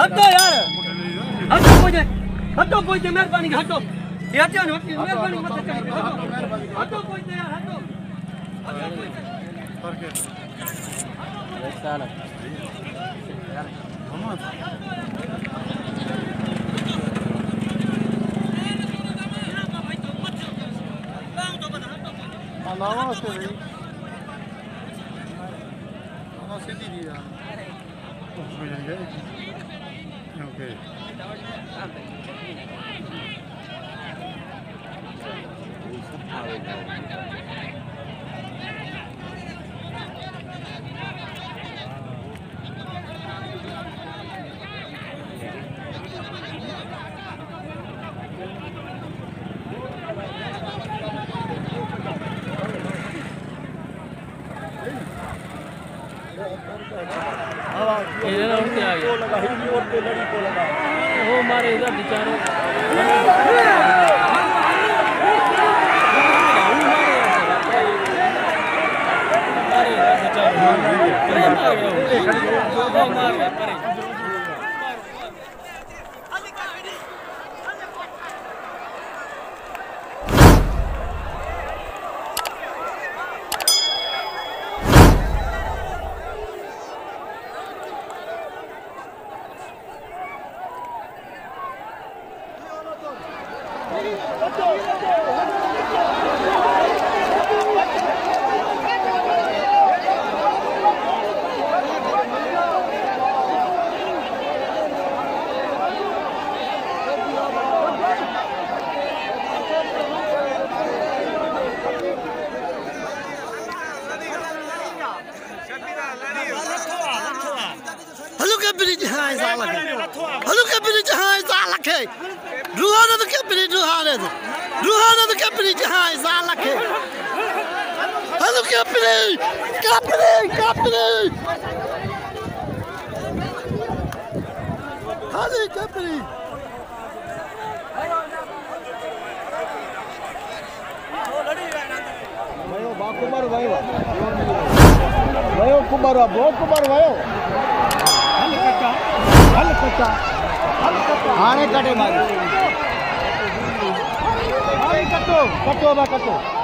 हटो यार हटो पोइते मेहरबानी हटो ये हटो मेहरबानी मत करिए हटो पोइते यार हटो साला यार Mohammad Mama se ve. Mama se diría. Okay. ये ना उड़ते आ गया वो मारे इधर बेचारे हाँ कटे मारी कटो कटो कटो